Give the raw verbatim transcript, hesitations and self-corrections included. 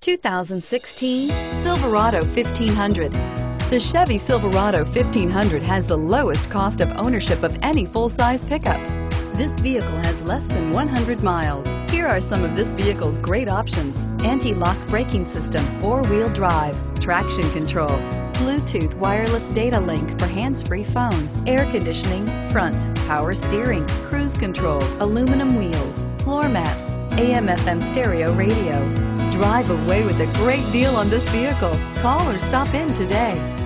two thousand sixteen Silverado fifteen hundred. The Chevy Silverado fifteen hundred has the lowest cost of ownership of any full-size pickup. This vehicle has less than one hundred miles. Here are some of this vehicle's great options: anti-lock braking system, four-wheel drive, traction control, Bluetooth wireless data link for hands-free phone, air conditioning, front, power steering, cruise control, aluminum wheels, floor mats, A M F M stereo radio. Drive away with a great deal on this vehicle. Call or stop in today.